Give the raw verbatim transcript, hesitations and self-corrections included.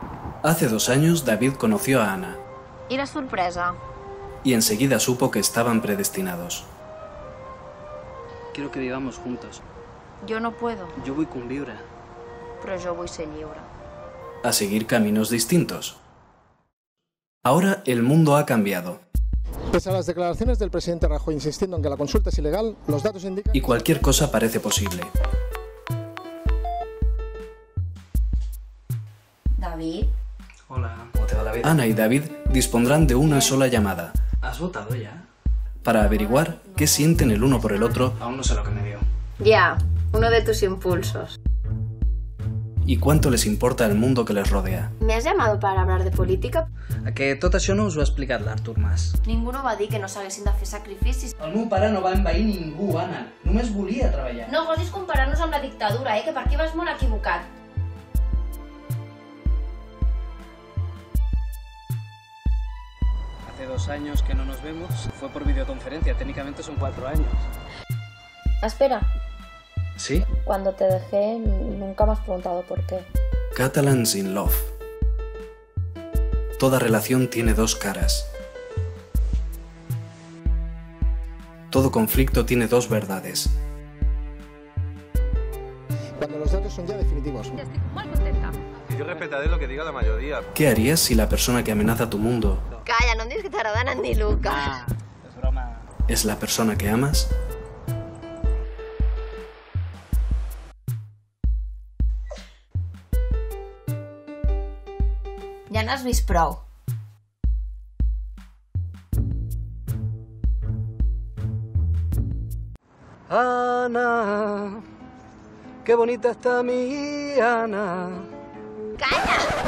Hace dos años David conoció a Ana. ¿Y la sorpresa? Y enseguida supo que estaban predestinados. Quiero que vivamos juntos. Yo no puedo. Yo vull conviure. Però jo vull ser lliure. A seguir caminos distintos. Ahora el mundo ha cambiado. Pese a las declaraciones del presidente Rajoy insistiendo en que la consulta es ilegal, los datos indican... Y cualquier cosa parece posible. David. Hola, ¿cómo te va la vida? Ana y David dispondrán de una sola llamada ¿Has votado ya? para averiguar qué sienten el uno por el otro Aún no sé lo que me dio. Ya, uno de tus impulsos. y cuánto les importa el mundo que les rodea. ¿Me has llamado para hablar de política? A que tot això no us ho ha explicat l'Artur Mas. Ningú no va dir que no s'haguessin de fer sacrificis. El meu pare no va envair ningú, Anna. Només volia treballar. No gosis comparar-nos amb la dictadura, eh? Que per aquí vas molt equivocat. Hace dos años que no nos vemos. Fue por videoconferencia. Técnicamente son cuatro años. Espera, ¿Sí? cuando te dejé nunca me has preguntado por qué. Catalans in Love. Toda relación tiene dos caras. Todo conflicto tiene dos verdades. Cuando los datos son ya definitivos. Estic molt contenta. Y yo respetaré lo que diga la mayoría. ¿Qué harías si la persona que amenaza tu mundo Calla, no em diguis que t'agraden en ni Lucas. Ah, és broma. es la persona que amas? Ja n'has vist prou. Ana, qué bonita está mi Ana. Calla!